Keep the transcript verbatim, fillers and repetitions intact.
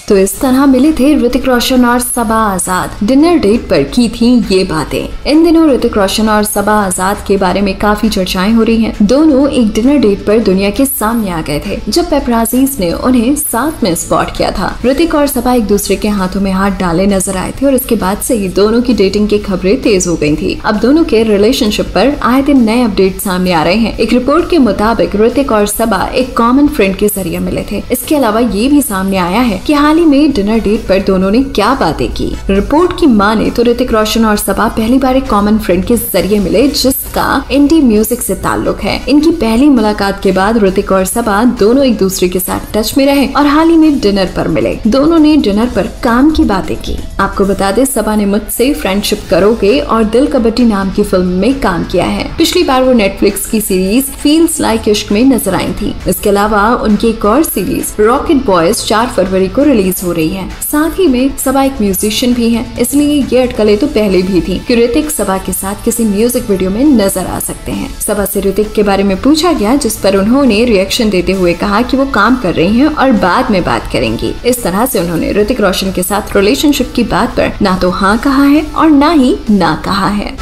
तो इस तरह मिले थे ऋतिक रोशन और सबा आजाद। डिनर डेट पर की थी ये बातें। इन दिनों ऋतिक रोशन और सबा आजाद के बारे में काफी चर्चाएं हो रही हैं। दोनों एक डिनर डेट पर दुनिया के सामने आ गए थे जब पेपराजीज ने उन्हें साथ में स्पॉट किया था। ऋतिक और सबा एक दूसरे के हाथों में हाथ डाले नजर आए थे और इसके बाद से ही दोनों की डेटिंग की खबरें तेज हो गई थी। अब दोनों के रिलेशनशिप पर आए दिन नए अपडेट सामने आ रहे हैं। एक रिपोर्ट के मुताबिक ऋतिक और सबा एक कॉमन फ्रेंड के जरिए मिले थे। इसके अलावा ये भी सामने आया है कि हाल ही में डिनर डेट पर दोनों ने क्या बातें की। रिपोर्ट की माने तो ऋतिक रोशन और सबा पहली बार एक कॉमन फ्रेंड के जरिए मिले जिसका इंडी म्यूजिक से ताल्लुक है। इनकी पहली मुलाकात के बाद ऋतिक और सबा दोनों एक दूसरे के साथ टच में रहे और हाल ही में डिनर पर मिले। दोनों ने डिनर पर काम की बातें की। आपको बता दें, सबा ने मुझसे फ्रेंडशिप करोगे और दिल कबड्डी नाम की फिल्म में काम किया है। पिछली बार वो नेटफ्लिक्स की सीरीज फील्स लाइक इश्क में नजर आई थी। इसके अलावा उनकी एक और सीरीज रॉकेट बॉयज चार फरवरी को रिलीज हो रही है। साथ ही में सबा एक म्यूजिशियन भी है, इसलिए ये अटकलें तो पहले भी थी कि ऋतिक सबा के साथ किसी म्यूजिक वीडियो में नजर आ सकते हैं। सबा से ऋतिक के बारे में पूछा गया, जिस पर उन्होंने रिएक्शन देते हुए कहा कि वो काम कर रही हैं और बाद में बात करेंगी। इस तरह से उन्होंने ऋतिक रोशन के साथ रिलेशनशिप की बात पर ना तो हाँ कहा है और ना ही ना कहा है।